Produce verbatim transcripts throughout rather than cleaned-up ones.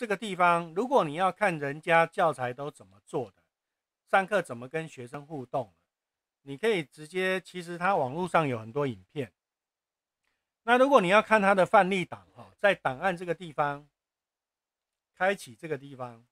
这个地方，如果你要看人家教材都怎么做的，上课怎么跟学生互动，你可以直接，其实它网络上有很多影片。那如果你要看它的范例档，在档案这个地方，开启这个地方，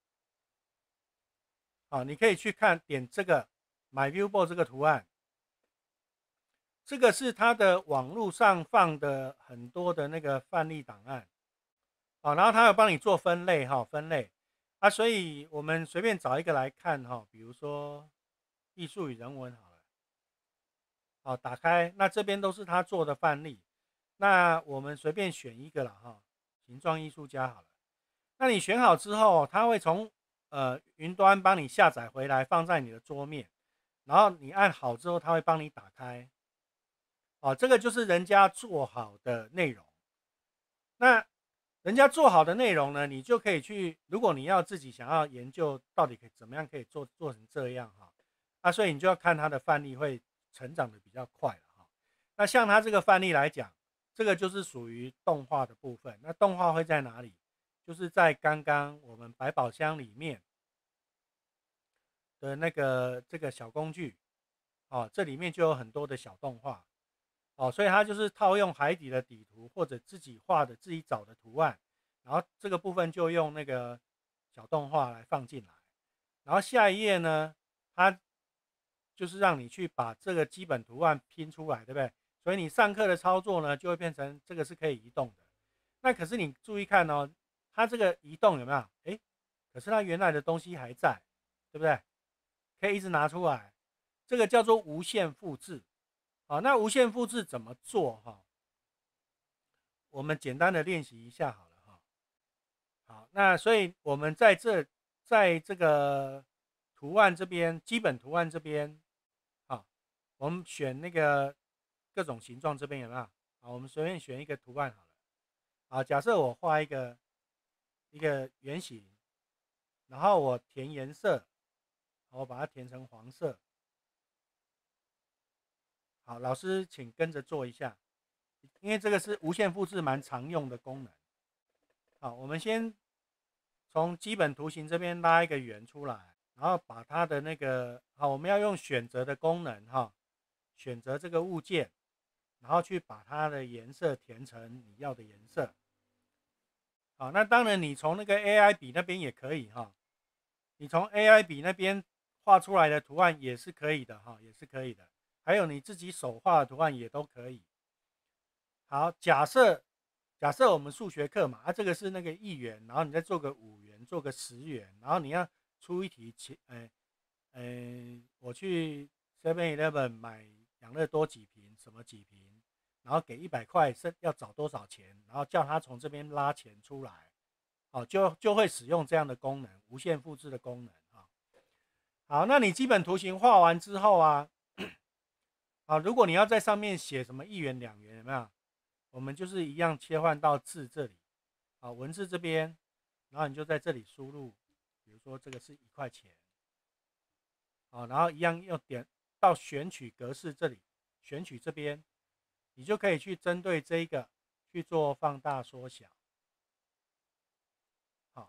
好，你可以去看，点这个 My Viewboard 这个图案，这个是它的网络上放的很多的那个范例档案，好，然后它有帮你做分类哈，分类啊，所以我们随便找一个来看哈，比如说艺术与人文好了，好，打开，那这边都是他做的范例，那我们随便选一个了哈，形状艺术家好了，那你选好之后，它会从呃云端帮你下载回来，放在你的桌面，然后你按好之后，它会帮你打开。哦，这个就是人家做好的内容。那人家做好的内容呢，你就可以去，如果你要自己想要研究到底可以怎么样可以做做成这样哈，那所以你就要看它的范例会成长的比较快了哈。那像它这个范例来讲，这个就是属于动画的部分。那动画会在哪里？就是在刚刚我们百宝箱里面的那个这个小工具，哦，这里面就有很多的小动画。哦，所以它就是套用海底的底图或者自己画的、自己找的图案，然后这个部分就用那个小动画来放进来。然后下一页呢，它就是让你去把这个基本图案拼出来，对不对？所以你上课的操作呢，就会变成这个是可以移动的。那可是你注意看哦，它这个移动有没有？哎，可是它原来的东西还在，对不对？可以一直拿出来，这个叫做无限复制。好，那无限复制怎么做哈？我们简单的练习一下好了哈。好，那所以我们在这在这个图案这边，基本图案这边，好，我们选那个各种形状这边有没有？好，我们随便选一个图案好了。好，假设我画一个一个圆形，然后我填颜色，我把它填成黄色。好，老师请跟着做一下，因为这个是无限复制蛮常用的功能。好，我们先从基本图形这边拉一个圆出来，然后把它的那个，好，我们要用选择的功能哈，选择这个物件，然后去把它的颜色填成你要的颜色。好，那当然你从那个 A I 笔那边也可以哈，你从 A I 笔那边画出来的图案也是可以的哈，也是可以的。还有你自己手画的图案也都可以。好，假设假设我们数学课嘛，啊，这个是那个一元，然后你再做个五元，做个十元，然后你要出一题，呃呃，我去 seven eleven 买养乐多几瓶，什么几瓶，然后给一百块，是要找多少钱，然后叫他从这边拉钱出来，哦，就就会使用这样的功能，无限复制的功能啊。好，那你基本图形画完之后啊，好，如果你要在上面写什么一元、两元，有没有？我们就是一样切换到字这里，好，文字这边，然后你就在这里输入，比如说这个是一块钱，好，然后一样用点到选取格式这里，选取这边，你就可以去针对这一个去做放大缩小，好，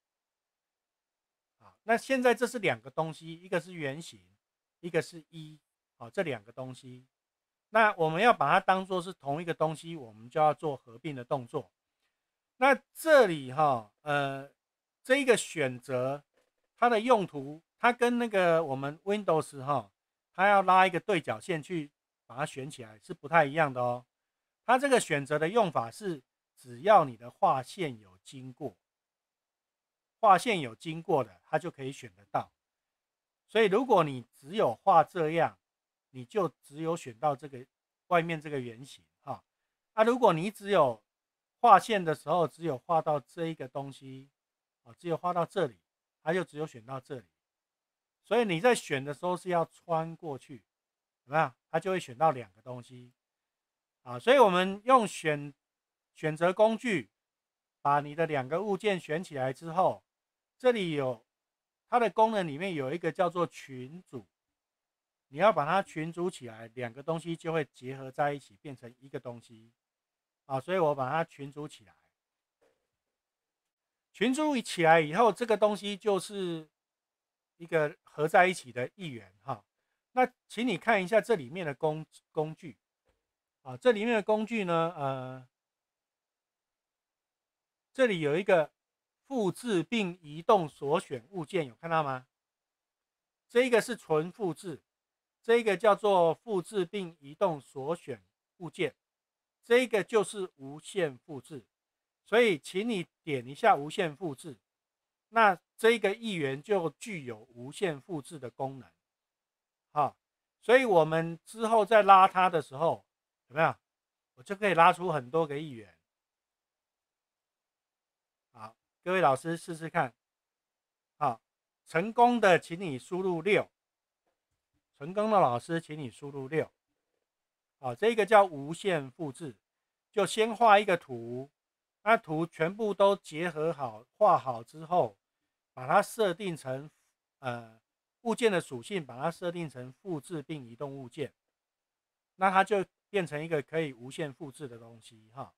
好，那现在这是两个东西，一个是圆形，一个是一，好，这两个东西。那我们要把它当做是同一个东西，我们就要做合并的动作。那这里哈，呃，这一个选择它的用途，它跟那个我们 Windows 哈，它要拉一个对角线去把它选起来是不太一样的哦。它这个选择的用法是，只要你的画线有经过，画线有经过的，它就可以选得到。所以如果你只有画这样，你就只有选到这个外面这个圆形哈。啊，如果你只有画线的时候，只有画到这一个东西，哦，只有画到这里，它就只有选到这里。所以你在选的时候是要穿过去，有没有？它就会选到两个东西啊。所以我们用选选择工具，把你的两个物件选起来之后，这里有它的功能里面有一个叫做群组。你要把它群组起来，两个东西就会结合在一起，变成一个东西啊。所以我把它群组起来。 群组起来以后，这个东西就是一个合在一起的一元哈。那请你看一下这里面的工工具啊，这里面的工具呢，呃，这里有一个复制并移动所选物件，有看到吗？这一个是纯复制，这一个叫做复制并移动所选物件，这一个就是无限复制。所以，请你点一下无限复制，那这一个一元就具有无限复制的功能。好，所以我们之后在拉它的时候，有没有？我就可以拉出很多个一元。好，各位老师试试看。好，成功的请你输入六，成功的老师请你输入六。好，这个叫无限复制，就先画一个图，那图全部都结合好，画好之后，把它设定成呃物件的属性，把它设定成复制并移动物件，那它就变成一个可以无限复制的东西哈，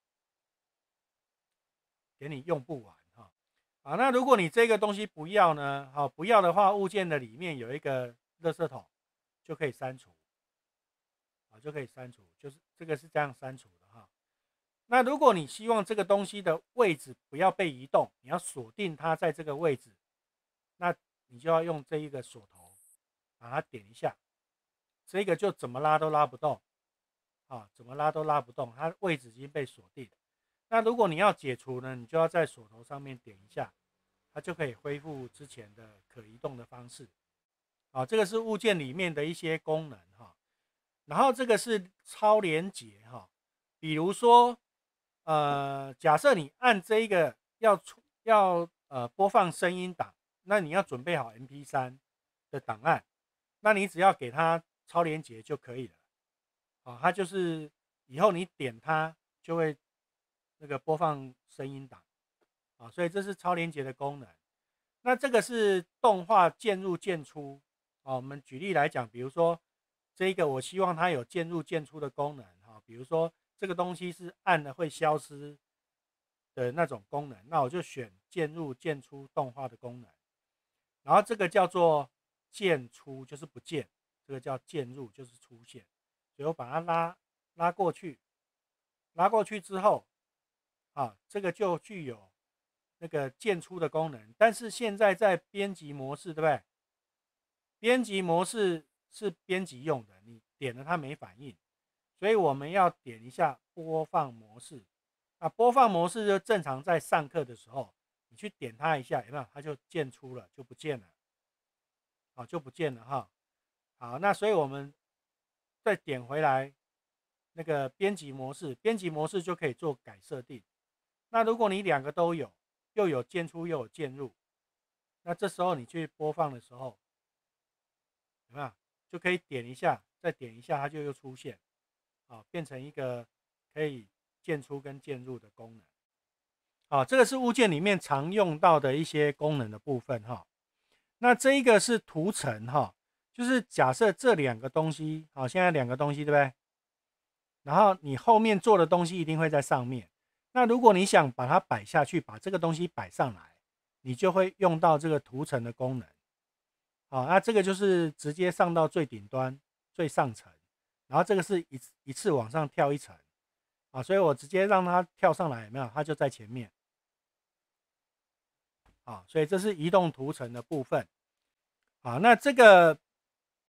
给你用不完哈。啊，那如果你这个东西不要呢？好，不要的话，物件的里面有一个垃圾桶，就可以删除，啊，就可以删除，就是这个是这样删除的哈。那如果你希望这个东西的位置不要被移动，你要锁定它在这个位置，那你就要用这一个锁头，把它点一下，这个就怎么拉都拉不动，啊，怎么拉都拉不动，它位置已经被锁定。那如果你要解除呢，你就要在锁头上面点一下，它就可以恢复之前的可移动的方式。啊，这个是物件里面的一些功能哈。然后这个是超连结哈，比如说，呃，假设你按这一个要出要呃播放声音档，那你要准备好 M P 三 的档案，那你只要给它超连结就可以了。啊，它就是以后你点它就会那个播放声音档啊，所以这是超连结的功能。那这个是动画渐入渐出啊，我们举例来讲，比如说这个我希望它有渐入渐出的功能哈，比如说这个东西是按了会消失的那种功能，那我就选渐入渐出动画的功能。然后这个叫做渐出，就是不见，这个叫渐入，就是出现。所以我把它拉拉过去，拉过去之后，啊，这个就具有那个渐出的功能。但是现在在编辑模式，对不对？编辑模式是编辑用的，你点了它没反应，所以我们要点一下播放模式。那播放模式就正常在上课的时候，你去点它一下，有没有？它就渐出了，就不见了，好，就不见了哈。好，那所以我们再点回来那个编辑模式，编辑模式就可以做改设定。那如果你两个都有，又有渐出又有渐入，那这时候你去播放的时候，有没有？就可以点一下，再点一下，它就又出现，啊，变成一个可以渐出跟渐入的功能。啊，这个是物件里面常用到的一些功能的部分哈。那这一个是图层哈，就是假设这两个东西，好，现在两个东西对不对？然后你后面做的东西一定会在上面。那如果你想把它摆下去，把这个东西摆上来，你就会用到这个图层的功能。好，那这个就是直接上到最顶端、最上层，然后这个是一次一次往上跳一层，啊，所以我直接让它跳上来，有没有？它就在前面。啊，所以这是移动图层的部分。好，那这个